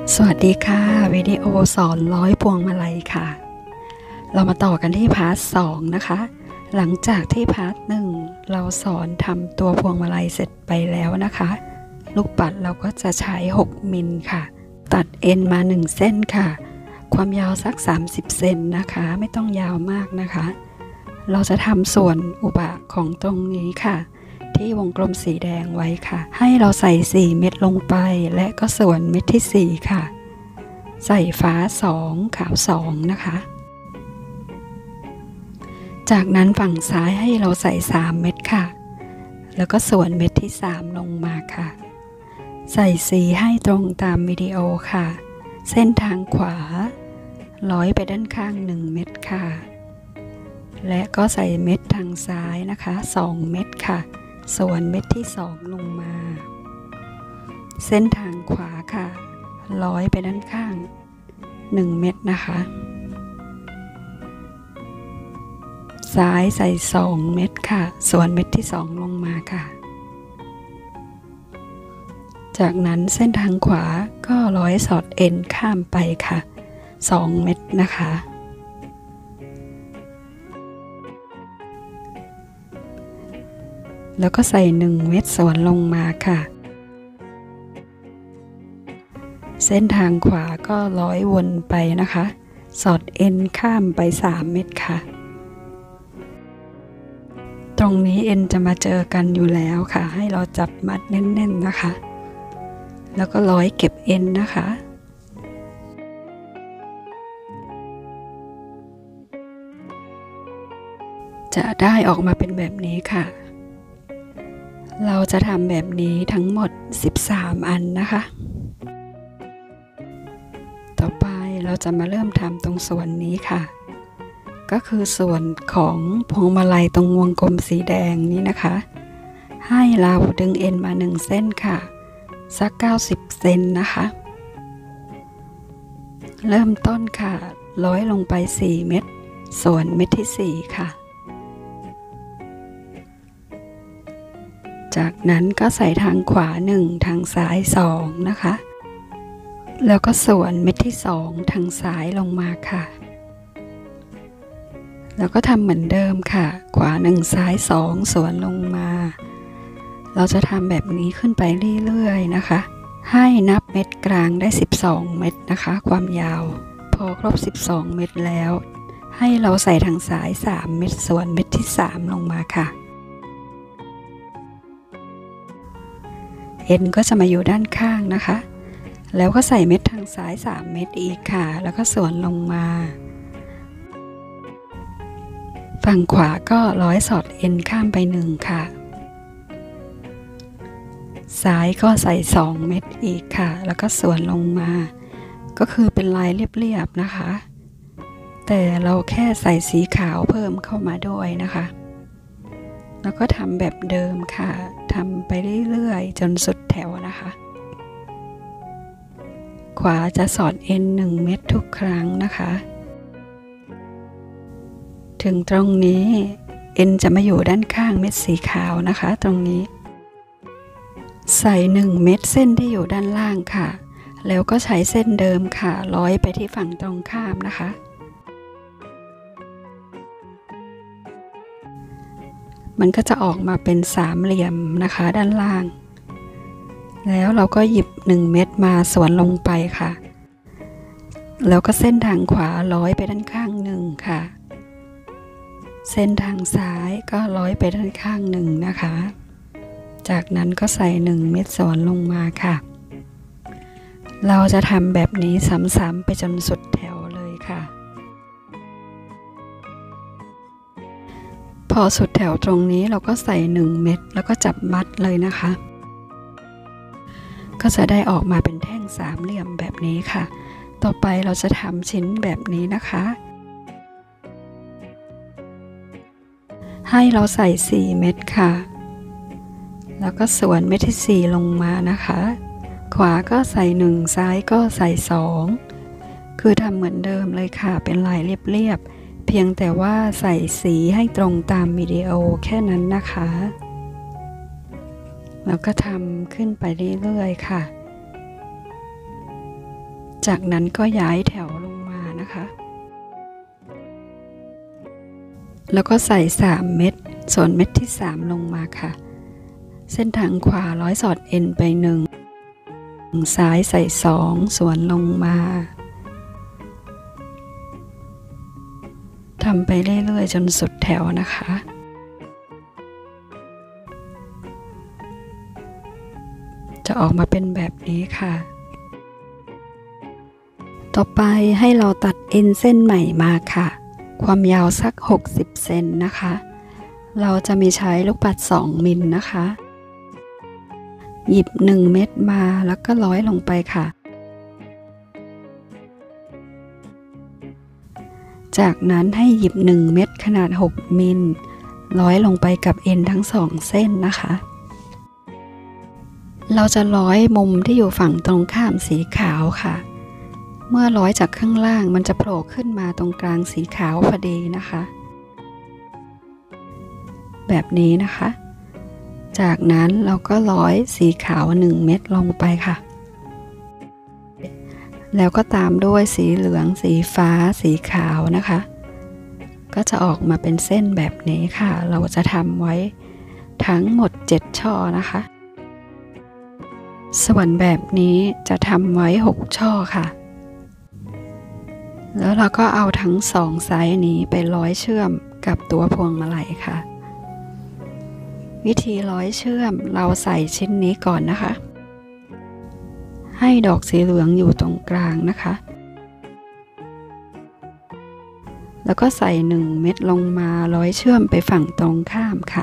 สวัสดีค่ะวิดีโอสอนร้อยพวงมาลัยค่ะเรามาต่อกันที่พาร์ท2นะคะหลังจากที่พาร์ท1เราสอนทำตัวพวงมาลัยเสร็จไปแล้วนะคะลูกปัดเราก็จะใช้6มิลค่ะตัดเอ็นมา1เส้นค่ะความยาวสัก30เซนนะคะไม่ต้องยาวมากนะคะเราจะทำส่วนอุบะของตรงนี้ค่ะที่วงกลมสีแดงไว้ค่ะให้เราใส่4เม็ดลงไปและก็ส่วนเม็ดที่4ค่ะใส่ฟ้า2ขาว2นะคะจากนั้นฝั่งซ้ายให้เราใส่3เม็ดค่ะแล้วก็ส่วนเม็ดที่3ลงมาค่ะใส่สีให้ตรงตามวิดีโอค่ะเส้นทางขวาร้อยไปด้านข้าง1เม็ดค่ะและก็ใส่เม็ดทางซ้ายนะคะ2เม็ดค่ะส่วนเม็ดที่2ลงมาเส้นทางขวาค่ะร้อยไปด้านข้าง1เม็ดนะคะซ้ายใส่2เม็ดค่ะส่วนเม็ดที่2ลงมาค่ะจากนั้นเส้นทางขวาก็ร้อยสอดเอ็นข้ามไปค่ะ2เม็ดนะคะแล้วก็ใส่1เม็ดส่วนลงมาค่ะเส้นทางขวาก็ร้อยวนไปนะคะสอดเอ็นข้ามไป3เม็ดค่ะตรงนี้เอ็นจะมาเจอกันอยู่แล้วค่ะให้เราจับมัดแน่นๆนะคะแล้วก็ร้อยเก็บเอ็นนะคะจะได้ออกมาเป็นแบบนี้ค่ะเราจะทำแบบนี้ทั้งหมด13อันนะคะต่อไปเราจะมาเริ่มทำตรงส่วนนี้ค่ะก็คือส่วนของพวงมาลัยตรงวงกลมสีแดงนี้นะคะให้เราดึงเอ็นมา1เส้นค่ะสัก90เซนนะคะเริ่มต้นค่ะร้อยลงไป4เม็ดส่วนเม็ดที่4ค่ะจากนั้นก็ใส่ทางขวา1ทางซ้าย2นะคะแล้วก็ส่วนเม็ดที่2ทางซ้ายลงมาค่ะแล้วก็ทำเหมือนเดิมค่ะขวา1ซ้าย2ส่วนลงมาเราจะทำแบบนี้ขึ้นไปเรื่อยๆนะคะให้นับเม็ดกลางได้12เม็ดนะคะความยาวพอครบ12เม็ดแล้วให้เราใส่ทางซ้าย3เม็ดส่วนเม็ดที่3ลงมาค่ะเอ็นก็จะมาอยู่ด้านข้างนะคะแล้วก็ใส่เม็ดทางซ้าย3เม็ดอีกค่ะแล้วก็ส่วนลงมาฝั่งขวาก็ร้อยสอดเอ็นข้ามไป1ค่ะซ้ายก็ใส่2เม็ดอีกค่ะแล้วก็ส่วนลงมาก็คือเป็นลายเรียบๆนะคะแต่เราแค่ใส่สีขาวเพิ่มเข้ามาด้วยนะคะแล้วก็ทำแบบเดิมค่ะทำไปเรื่อยๆจนสุดแถวนะคะขวาจะสอดเอ็น1เม็ดทุกครั้งนะคะถึงตรงนี้เอ็นจะมาอยู่ด้านข้างเม็ดสีขาวนะคะตรงนี้ใส่1เม็ดเส้นที่อยู่ด้านล่างค่ะแล้วก็ใช้เส้นเดิมค่ะร้อยไปที่ฝั่งตรงข้ามนะคะมันก็จะออกมาเป็น3เหลี่ยมนะคะด้านล่างแล้วเราก็หยิบ1เม็ดมาสวนลงไปค่ะแล้วก็เส้นทางขวาร้อยไปด้านข้าง1ค่ะเส้นทางซ้ายก็ร้อยไปด้านข้าง1นะคะจากนั้นก็ใส่1เม็ดสวนลงมาค่ะเราจะทำแบบนี้ซ้ำๆไปจนสุดแถวเลยค่ะพอสุดแถวตรงนี้เราก็ใส่1เม็ดแล้วก็จับมัดเลยนะคะก็จะได้ออกมาเป็นแท่ง3เหลี่ยมแบบนี้ค่ะต่อไปเราจะทำชิ้นแบบนี้นะคะให้เราใส่4เม็ดค่ะแล้วก็ส่วนเม็ดที่4ลงมานะคะขวาก็ใส่1ซ้ายก็ใส่2คือทำเหมือนเดิมเลยค่ะเป็นลายเรียบๆเพียงแต่ว่าใส่สีให้ตรงตามวิดีโอแค่นั้นนะคะแล้วก็ทำขึ้นไปเรื่อยๆค่ะจากนั้นก็ย้ายแถวลงมานะคะแล้วก็ใส่3เม็ดส่วนเม็ดที่3ลงมาค่ะเส้นทางขวาร้อยสอดเอ็นไป1ซ้ายใส่2ส่วนลงมาทำไปเรื่อยๆจนสุดแถวนะคะจะออกมาเป็นแบบนี้ค่ะต่อไปให้เราตัดเอ็นเส้นใหม่มาค่ะความยาวสัก60เซนนะคะเราจะมีใช้ลูกปัด2มิลนะคะหยิบ1เม็ดมาแล้วก็ร้อยลงไปค่ะจากนั้นให้หยิบ1เม็ดขนาด6มิลร้อยลงไปกับเอ็นทั้ง2เส้นนะคะเราจะร้อยมุมที่อยู่ฝั่งตรงข้ามสีขาวค่ะเมื่อร้อยจากข้างล่างมันจะโผล่ขึ้นมาตรงกลางสีขาวพอดีนะคะแบบนี้นะคะจากนั้นเราก็ร้อยสีขาว1เม็ดลงไปค่ะแล้วก็ตามด้วยสีเหลืองสีฟ้าสีขาวนะคะก็จะออกมาเป็นเส้นแบบนี้ค่ะเราจะทำไว้ทั้งหมด7ช่อนะคะส่วนแบบนี้จะทำไว้6ช่อค่ะแล้วเราก็เอาทั้ง2ไซส์นี้ไปร้อยเชื่อมกับตัวพวงมาลัยค่ะวิธีร้อยเชื่อมเราใส่ชิ้นนี้ก่อนนะคะให้ดอกสีเหลืองอยู่ตรงกลางนะคะแล้วก็ใส่1เม็ดลงมาร้อยเชื่อมไปฝั่งตรงข้ามค่ะ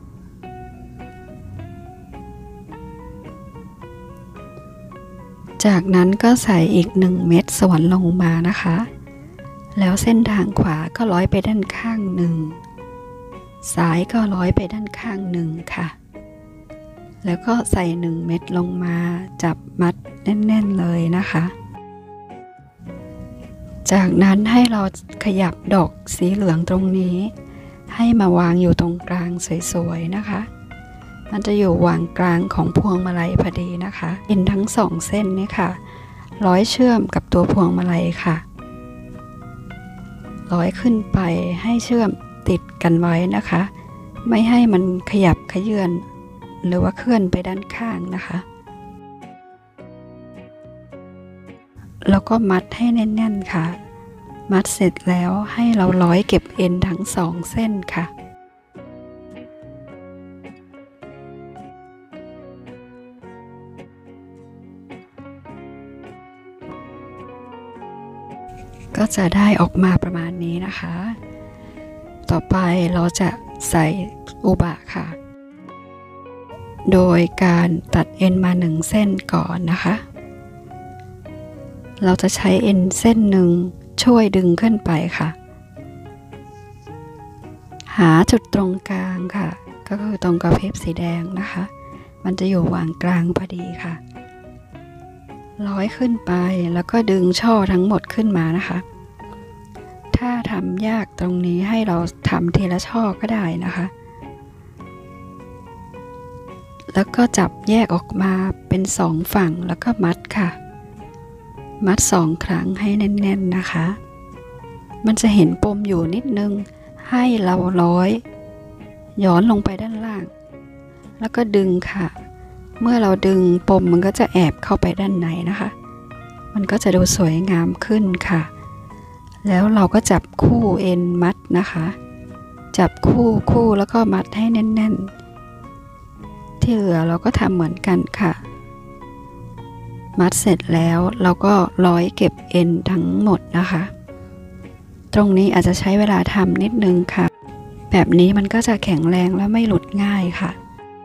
จากนั้นก็ใส่อีก1เม็ดสวนลงมานะคะแล้วเส้นทางขวาก็ร้อยไปด้านข้าง1ซ้ายก็ร้อยไปด้านข้าง1ค่ะแล้วก็ใส่1เม็ดลงมาจับมัดแน่นๆเลยนะคะจากนั้นให้เราขยับดอกสีเหลืองตรงนี้ให้มาวางอยู่ตรงกลางสวยๆนะคะมันจะอยู่วางกลางของพวงมาลัยพอดีนะคะเอ็นทั้ง2เส้นนี่ค่ะร้อยเชื่อมกับตัวพวงมาลัยค่ะร้อยขึ้นไปให้เชื่อมติดกันไว้นะคะไม่ให้มันขยับเขยื้อนหรือว่าเคลื่อนไปด้านข้างนะคะแล้วก็มัดให้แน่นๆค่ะมัดเสร็จแล้วให้เราร้อยเก็บเอ็นทั้ง2เส้นค่ะก็จะได้ออกมาประมาณนี้นะคะต่อไปเราจะใส่อุบะค่ะโดยการตัดเอ็นมา1เส้นก่อนนะคะเราจะใช้เอ็นเส้นหนึ่งช่วยดึงขึ้นไปค่ะหาจุดตรงกลางค่ะก็คือตรงกระเพาะสีแดงนะคะมันจะอยู่วางกลางพอดีค่ะร้อยขึ้นไปแล้วก็ดึงช่อทั้งหมดขึ้นมานะคะถ้าทำยากตรงนี้ให้เราทำทีละช่อก็ได้นะคะแล้วก็จับแยกออกมาเป็น2ฝั่งแล้วก็มัดค่ะมัด2ครั้งให้แน่นๆนะคะมันจะเห็นปมอยู่นิดนึงให้เราร้อยย้อนลงไปด้านล่างแล้วก็ดึงค่ะเมื่อเราดึงปมมันก็จะแอบเข้าไปด้านในนะคะมันก็จะดูสวยงามขึ้นค่ะแล้วเราก็จับคู่เอ็นมัดนะคะจับคู่แล้วก็มัดให้แน่นๆที่เหลือเราก็ทำเหมือนกันค่ะมัดเสร็จแล้วเราก็ร้อยเก็บเอ็นทั้งหมดนะคะตรงนี้อาจจะใช้เวลาทำนิดนึงค่ะแบบนี้มันก็จะแข็งแรงและไม่หลุดง่ายค่ะ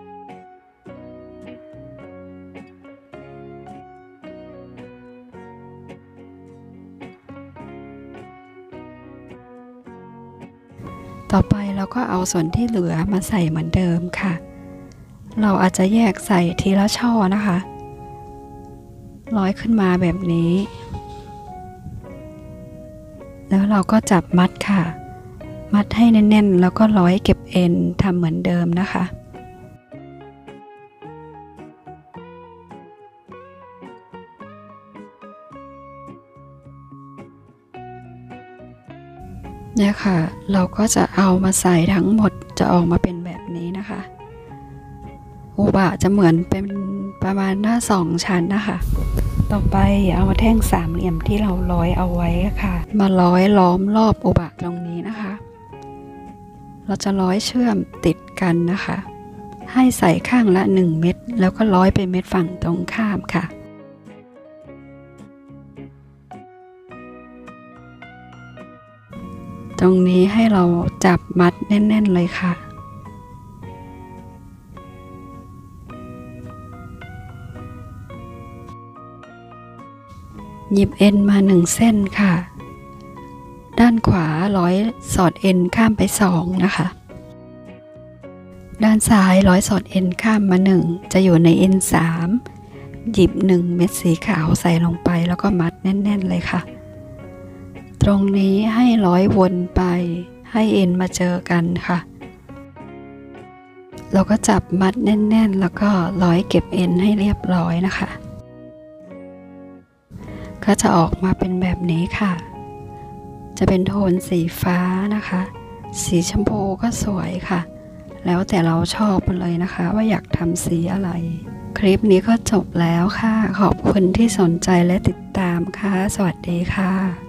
ต่อไปเราก็เอาส่วนที่เหลือมาใส่เหมือนเดิมค่ะเราอาจจะแยกใส่ทีละช่อนะคะร้อยขึ้นมาแบบนี้แล้วเราก็จับมัดค่ะมัดให้แน่นๆแล้วก็ร้อยเก็บเอ็นทำเหมือนเดิมนะคะเนี่ยค่ะเราก็จะเอามาใส่ทั้งหมดจะออกมาเป็นแบบนี้นะคะอุบะจะเหมือนเป็นประมาณหน้า2 ชั้นนะคะต่อไปเอาแท่งสามเหลี่ยมที่เราร้อยเอาไว้ค่ะมาร้อยล้อมรอบอุบะตรงนี้นะคะเราจะร้อยเชื่อมติดกันนะคะให้ใส่ข้างละ1 เม็ดแล้วก็ร้อยไปเม็ดฝั่งตรงข้ามค่ะตรงนี้ให้เราจับมัดแน่นๆเลยค่ะหยิบเอ็นมา1 เส้นค่ะด้านขวาร้อยสอดเอ็นข้ามไป2นะคะด้านซ้ายร้อยสอดเอ็นข้ามมา1จะอยู่ในเอ็น3หยิบ1 เม็ดสีขาวใส่ลงไปแล้วก็มัดแน่นๆเลยค่ะตรงนี้ให้ร้อยวนไปให้เอ็นมาเจอกันค่ะเราก็จับมัดแน่นๆแล้วก็ร้อยเก็บเอ็นให้เรียบร้อยนะคะก็จะออกมาเป็นแบบนี้ค่ะจะเป็นโทนสีฟ้านะคะสีชมพูก็สวยค่ะแล้วแต่เราชอบเลยนะคะว่าอยากทำสีอะไรคลิปนี้ก็จบแล้วค่ะขอบคุณที่สนใจและติดตามค่ะสวัสดีค่ะ